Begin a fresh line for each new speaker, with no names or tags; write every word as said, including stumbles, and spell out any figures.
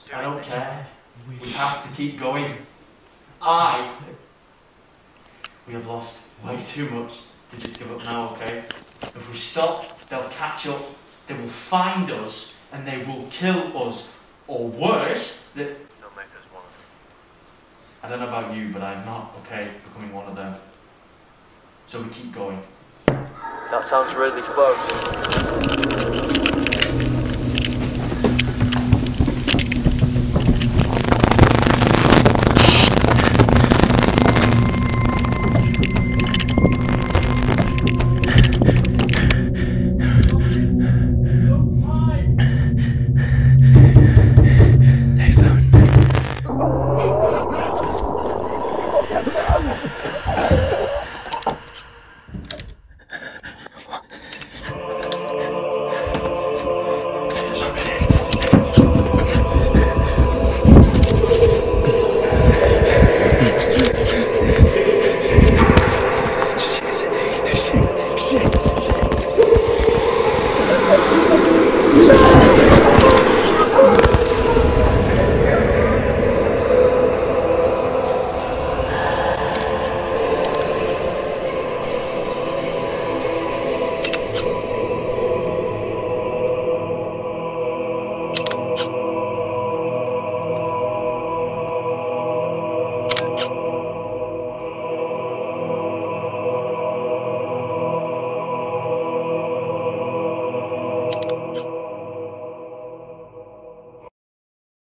I don't care. We have to keep going. I... We have lost way too much to just give up now, okay? If we stop, they'll catch up, they will find us, and they will kill us. Or worse, that...
They'll make us one of them.
I don't know about you, but I'm not okay becoming one of them. So we keep going.
That sounds really close.